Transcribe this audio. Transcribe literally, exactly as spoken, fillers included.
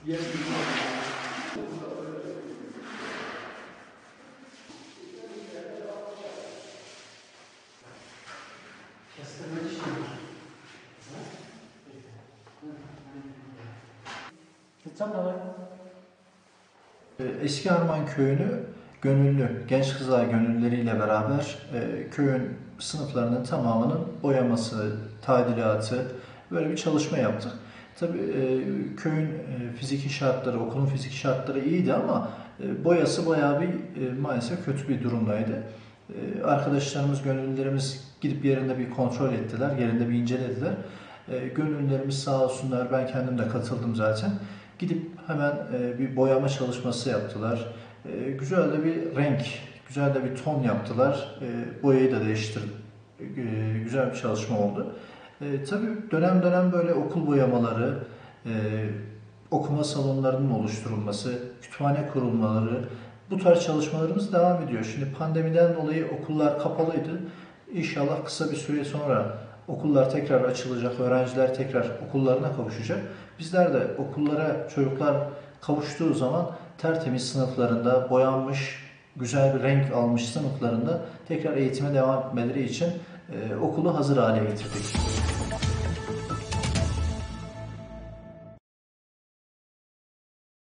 Eski Harman Köyü'nü gönüllü, genç kızlar gönüllüleriyle beraber e, köyün sınıflarının tamamının boyaması, tadilatı, böyle bir çalışma yaptık. Tabii e, köyün e, fiziki şartları, okulun fiziki şartları iyiydi ama e, boyası bayağı bir e, maalesef kötü bir durumdaydı. E, arkadaşlarımız, gönüllülerimiz gidip yerinde bir kontrol ettiler, yerinde bir incelediler. E, gönüllülerimiz sağ olsunlar, ben kendim de katıldım zaten. Gidip hemen e, bir boyama çalışması yaptılar. E, güzel de bir renk, güzel de bir ton yaptılar. E, boyayı da değiştirdi. E, güzel bir çalışma oldu. E, tabii dönem dönem böyle okul boyamaları, e, okuma salonlarının oluşturulması, kütüphane kurulmaları, bu tarz çalışmalarımız devam ediyor. Şimdi pandemiden dolayı okullar kapalıydı. İnşallah kısa bir süre sonra okullar tekrar açılacak, öğrenciler tekrar okullarına kavuşacak. Bizler de okullara çocuklar kavuştuğu zaman tertemiz sınıflarında, boyanmış, güzel bir renk almış sınıflarında tekrar eğitime devam etmeleri için e, okulu hazır hale getirdik.